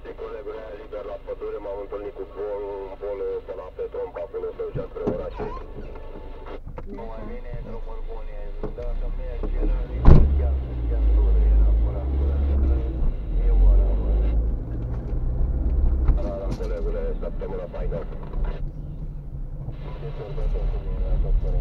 Și colegul ăla liber la pădure, m-am întâlnit cu un pol pe la Petrom, pe acolo, să ducea spre oraș. Nu mai bine, drumul bun e, dacă mergi, era liber, chiar dură, era fără acolo, e ora, Da, colegule, săptămâna faină. ce sărbători cu mine la doctoră.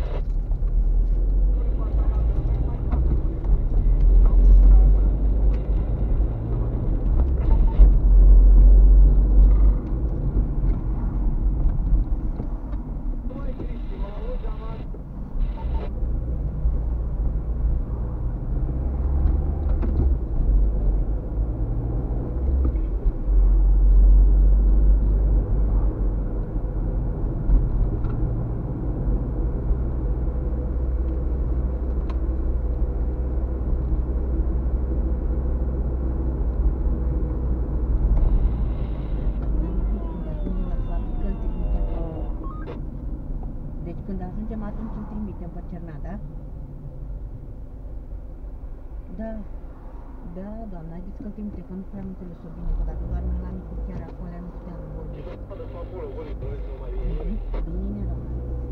Când ajungem, atunci îl trimitem pe Cernat, da? Da. Da, doamna, zici că îl trimite, că nu prea am înțeles-o bine, că dacă doar la micul chiar acolo, nu puteam vorbi. Bine, doamna.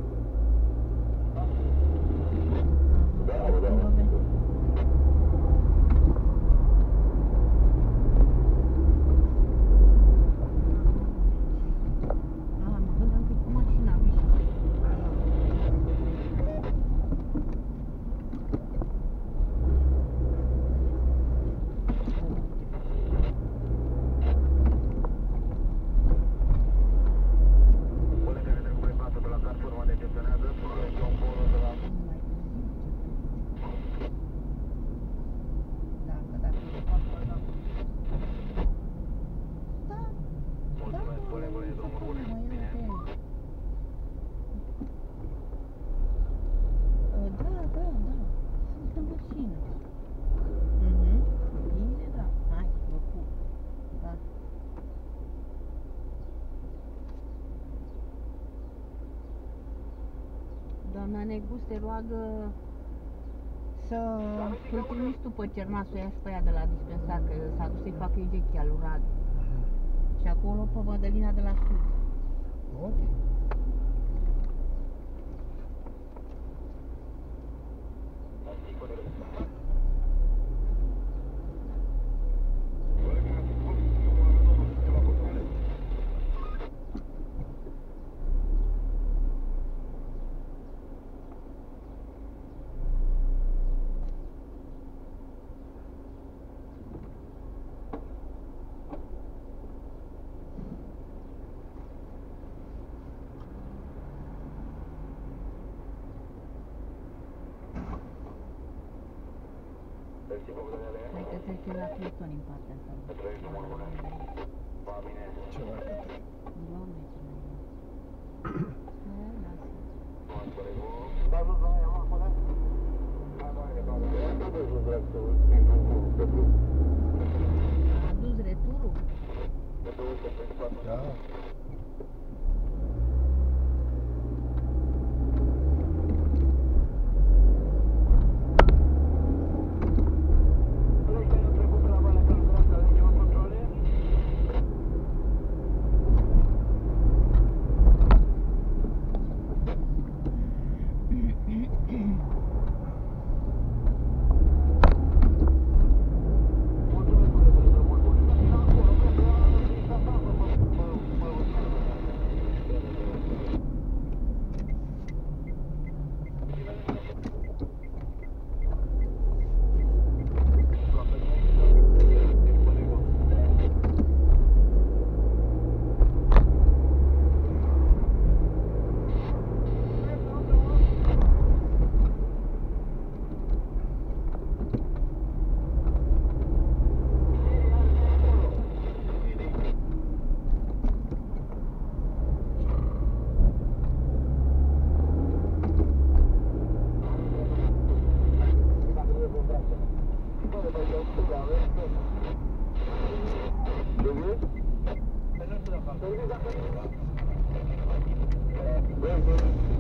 Doamna Negus te roagă să-l trimiți tu pe Cernat, să o ia și pe aia de la dispensar, că s-a dus să-i facă injecția lui Radu. Și acolo pe Mădălina de la Sud. Ok. Hai că trece la Pluton în partea asta. Ce mai către? Doamne, ce mai e. Hai, lasă. A dus returul? Da. Vem, vem.